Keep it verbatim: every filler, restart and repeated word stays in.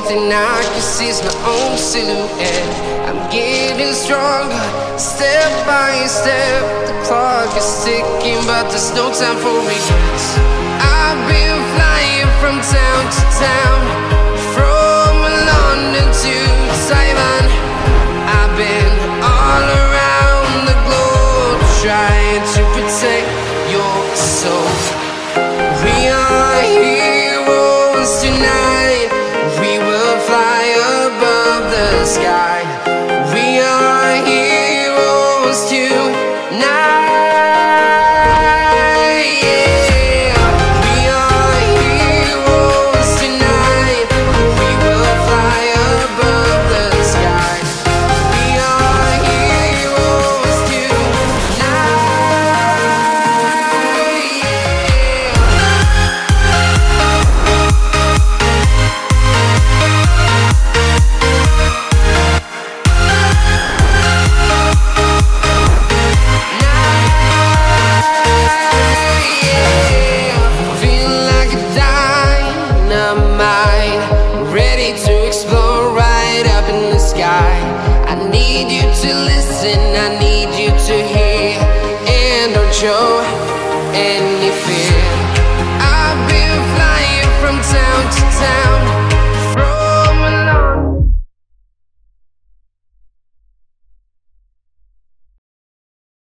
thing I can see is my own silhouette. I'm getting stronger, step by step. The clock is ticking, but there's no time for regrets. I've been flying from town to town, from London to Taiwan. I've been all around the globe, trying to protect your soul. We are heroes tonight. We will fly above the sky. We are heroes tonight. Yeah. We are heroes tonight. We will fly above the sky. We are heroes tonight. Ready to explore right up in the sky. I need you to listen, I need you to hear, and don't show any fear.